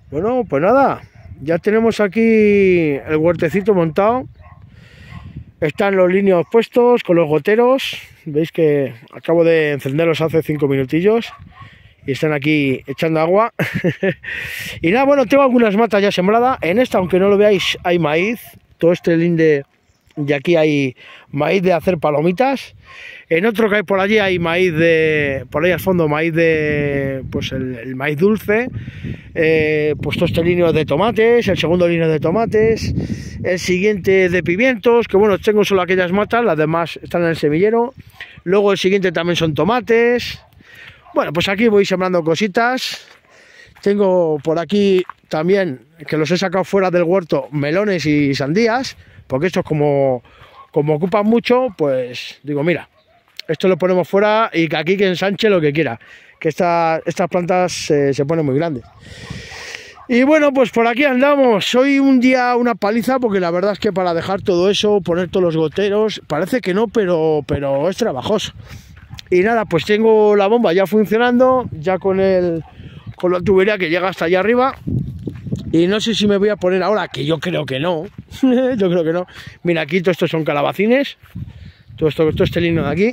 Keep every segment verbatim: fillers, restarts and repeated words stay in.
Bueno, pues nada, ya tenemos aquí el huertecito montado. Están los líneos puestos con los goteros. Veis que acabo de encenderlos hace cinco minutillos y están aquí echando agua. Y nada, bueno, tengo algunas matas ya sembradas. En esta, aunque no lo veáis, hay maíz. Todo este linde de aquí hay maíz de hacer palomitas. En otro que hay por allí hay maíz de, por ahí al fondo, maíz de, pues el, el maíz dulce. Eh, pues todo este líneo de tomates, el segundo líneo de tomates, el siguiente de pimientos, que bueno, tengo solo aquellas matas, las demás están en el semillero. Luego el siguiente también son tomates. Bueno, pues aquí voy sembrando cositas. Tengo por aquí también, que los he sacado fuera del huerto, melones y sandías, porque estos como, como ocupan mucho, pues digo, mira, esto lo ponemos fuera y que aquí que ensanche lo que quiera, que esta, estas plantas eh, se ponen muy grandes. Y bueno, pues por aquí andamos. Hoy un día una paliza, porque la verdad es que para dejar todo eso, poner todos los goteros, parece que no, pero, pero es trabajoso. Y nada, pues tengo la bomba ya funcionando, ya con, el, con la tubería que llega hasta allá arriba. Y no sé si me voy a poner ahora, que yo creo que no, yo creo que no. Mira, aquí todo esto son calabacines, todo, esto, todo este lino de aquí.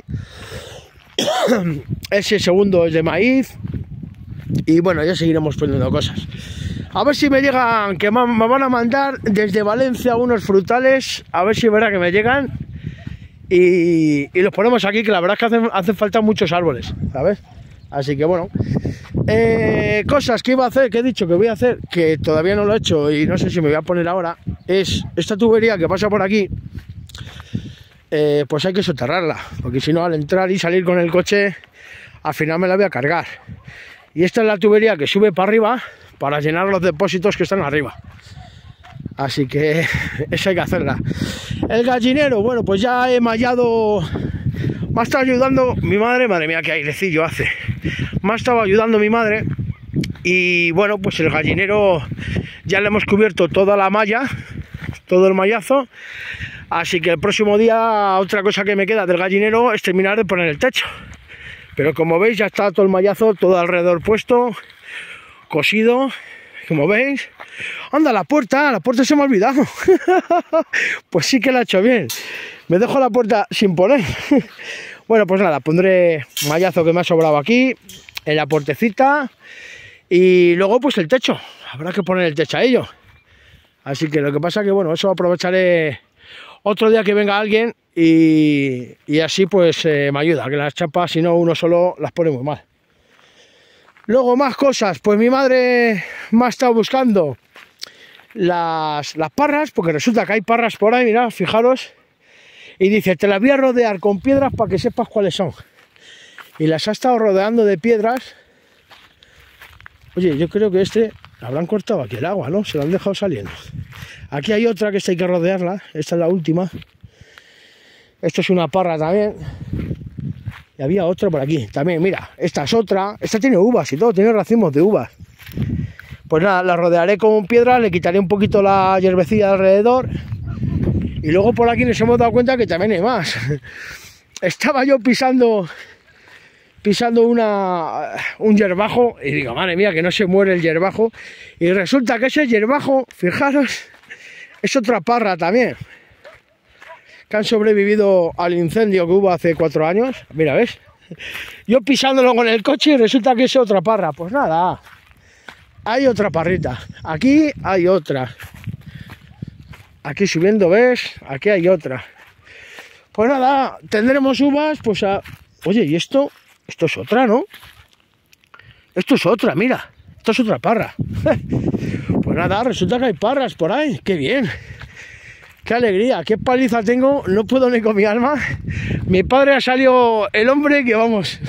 Ese segundo es de maíz. Y bueno, ya seguiremos poniendo cosas. A ver si me llegan, que me van a mandar desde Valencia unos frutales. A ver si verá que me llegan. Y, y los ponemos aquí, que la verdad es que hacen, hacen falta muchos árboles, ¿sabes? Así que bueno, eh, cosas que iba a hacer, que he dicho que voy a hacer, que todavía no lo he hecho y no sé si me voy a poner ahora, es esta tubería que pasa por aquí, eh, pues hay que soterrarla, porque si no, al entrar y salir con el coche, al final me la voy a cargar. Y esta es la tubería que sube para arriba para llenar los depósitos que están arriba. Así que eso hay que hacerla. El gallinero, bueno, pues ya he mallado. Me ha estado ayudando mi madre, madre mía, qué airecillo hace. Me ha estado ayudando mi madre. Y bueno, pues el gallinero ya le hemos cubierto toda la malla, todo el mallazo. Así que el próximo día, otra cosa que me queda del gallinero es terminar de poner el techo. Pero como veis, ya está todo el mallazo, todo alrededor puesto, cosido. Como veis, anda, la puerta, la puerta se me ha olvidado. Pues sí que la he hecho bien. Me dejo la puerta sin poner. Bueno, pues nada, pondré mallazo que me ha sobrado aquí, en la puertecita. Y luego pues el techo. Habrá que poner el techo a ello. Así que lo que pasa que, bueno, eso aprovecharé otro día que venga alguien. Y, y así pues eh, me ayuda, que las chapas, si no uno solo, las pone muy mal. Luego más cosas, pues mi madre me ha estado buscando las, las parras, porque resulta que hay parras por ahí, mirad, fijaros, y dice, te las voy a rodear con piedras para que sepas cuáles son. Y las ha estado rodeando de piedras. Oye, yo creo que este, habrán cortado aquí el agua, ¿no? Se lo han dejado saliendo. Aquí hay otra que esta hay que rodearla, esta es la última. Esto es una parra también. Y había otra por aquí, también, mira, esta es otra, esta tiene uvas y todo, tiene racimos de uvas. Pues nada, la rodearé con piedra, le quitaré un poquito la hierbecilla alrededor. Y luego por aquí nos hemos dado cuenta que también hay más. Estaba yo pisando, pisando una, un hierbajo y digo, madre mía, que no se muere el hierbajo. Y resulta que ese hierbajo, fijaros, es otra parra también, que han sobrevivido al incendio que hubo hace cuatro años. Mira, ¿ves? Yo pisándolo con el coche y resulta que es otra parra. Pues nada, hay otra parrita. Aquí hay otra. Aquí subiendo, ¿ves? Aquí hay otra. Pues nada, tendremos uvas, pues a... Oye, y esto, esto es otra, ¿no? Esto es otra, mira. Esto es otra parra. Pues nada, resulta que hay parras por ahí. ¡Qué bien! ¡Qué alegría! ¡Qué paliza tengo! No puedo ni con mi alma. Mi padre ha salido el hombre que, vamos,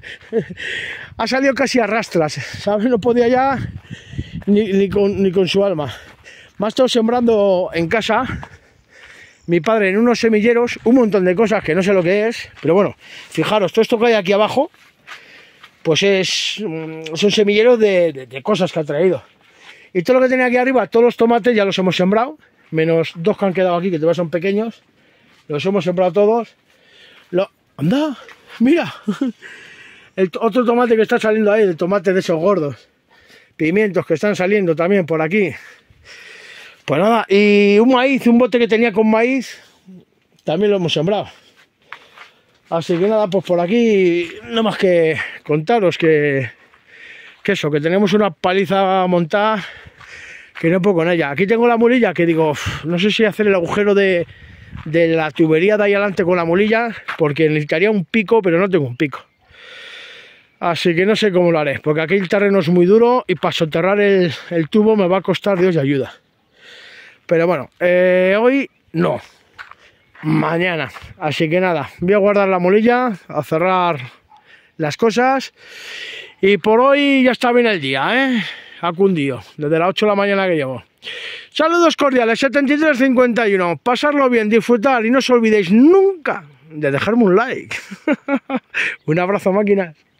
ha salido casi a rastras, ¿sabes? No podía ya ni, ni, con, ni con su alma. Me ha estado sembrando en casa mi padre en unos semilleros un montón de cosas que no sé lo que es, pero bueno, fijaros, todo esto que hay aquí abajo, pues es, son semilleros de, de, de cosas que ha traído. Y todo lo que tenía aquí arriba, todos los tomates ya los hemos sembrado, menos dos que han quedado aquí, que todavía son pequeños. Los hemos sembrado todos. Lo... ¡Anda! ¡Mira! El otro tomate que está saliendo ahí, el tomate de esos gordos. pimientos que están saliendo también por aquí. Pues nada, y un maíz, un bote que tenía con maíz, también lo hemos sembrado. Así que nada, pues por aquí no más que contaros que, que eso, que tenemos una paliza montada que no puedo con ella. Aquí tengo la mulilla que digo, uff, no sé si hacer el agujero de, de la tubería de ahí adelante con la mulilla, porque necesitaría un pico, pero no tengo un pico. Así que no sé cómo lo haré, porque aquí el terreno es muy duro y para soterrar el, el tubo me va a costar Dios de ayuda. Pero bueno, eh, hoy no, mañana. Así que nada, voy a guardar la mulilla, a cerrar las cosas. Y por hoy ya está bien el día, ¿eh? Ha cundido, desde las ocho de la mañana que llevo. Saludos cordiales, setenta y tres cincuenta y uno. Pasarlo bien, disfrutar y no os olvidéis nunca de dejarme un like. Un abrazo, máquinas.